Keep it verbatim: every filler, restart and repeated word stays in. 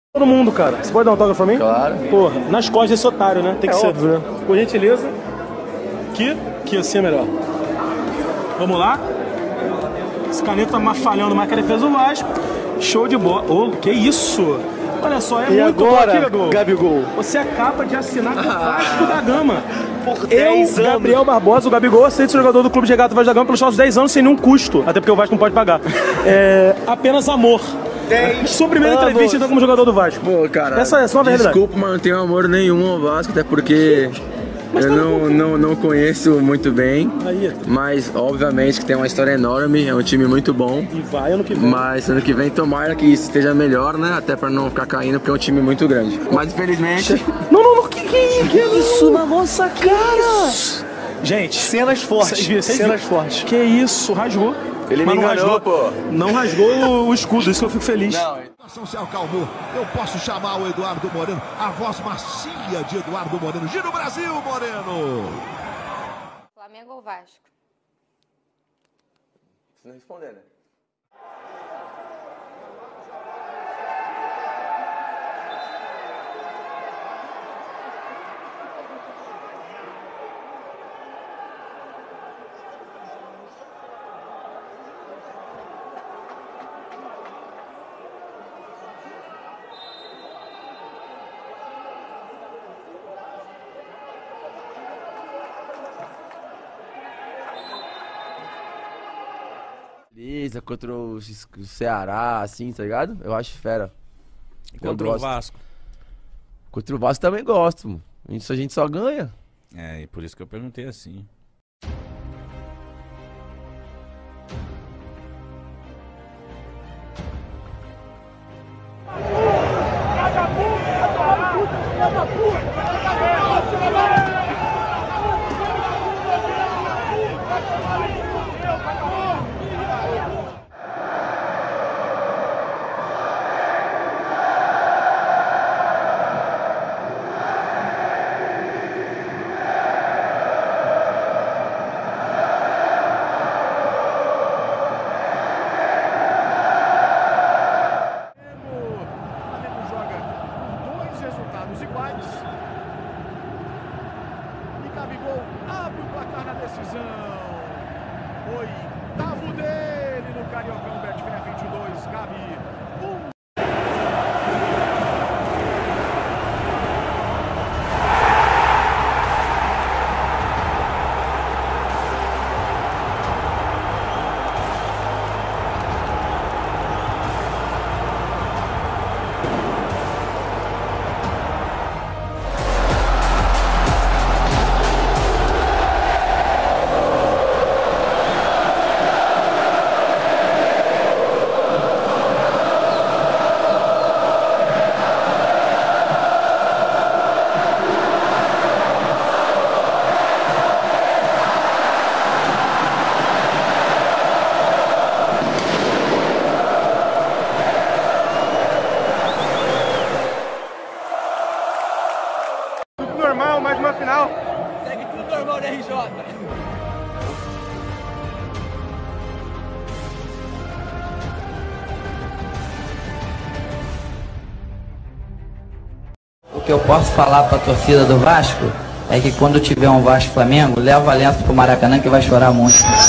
Todo mundo, cara. Você pode dar um autógrafo pra mim? Claro. Porra, nas costas desse otário, né? Tem que é ser. Óbvio, né? Por gentileza. Aqui, aqui assim é melhor. Vamos lá. Esse caneta tá falhando mais que a defesa do Vasco. Show de bola. Ô, que isso? Olha só, é e muito agora, bom aqui, Gabigol. Gabigol. Você acaba de assinar com o Vasco da Gama. Por dez Eu, anos. Gabriel Barbosa, o Gabigol, aceito ser jogador do Clube de Regata Vasco da Gama pelos próximos dez anos sem nenhum custo. Até porque o Vasco não pode pagar. É apenas amor. Sua primeira anos. entrevista então como jogador do Vasco. Pô, cara, essa, essa é uma verdade. Desculpa, mas não tenho amor nenhum ao Vasco, até porque eu tá não, não, não conheço muito bem. Aí. Mas, obviamente, que tem uma história enorme, é um time muito bom. E vai ano que vem. Mas ano que vem, tomara que esteja melhor, né? Até pra não ficar caindo, porque é um time muito grande. Mas, infelizmente... Não, não, não, que que, que é isso na nossa cara? Gente, cenas fortes, cês viram, cês cenas viram? fortes. Que isso, rasgou. Ele Mas me não enganou, rasgou, pô. Não rasgou o, o escudo, isso que eu fico feliz. Não, Se acalmou, eu posso chamar o Eduardo Moreno, a voz macia de Eduardo Moreno. Gira o Brasil, Moreno! Flamengo ou Vasco? Você não responder, né? Beleza, contra o o Ceará, assim, tá ligado? Eu acho fera. E contra o Vasco? Contra o Vasco também gosto, mano. Isso a gente só ganha. É, e por isso que eu perguntei assim. Iguais. E Gabigol abre o placar na decisão. Oitavo dele no Cariocão Betfair vinte e dois. Gabi. Um. Normal, mais uma final. Segue tudo normal da R J. O que eu posso falar para a torcida do Vasco é que quando tiver um Vasco Flamengo, leva a Lenço pro Maracanã que vai chorar muito.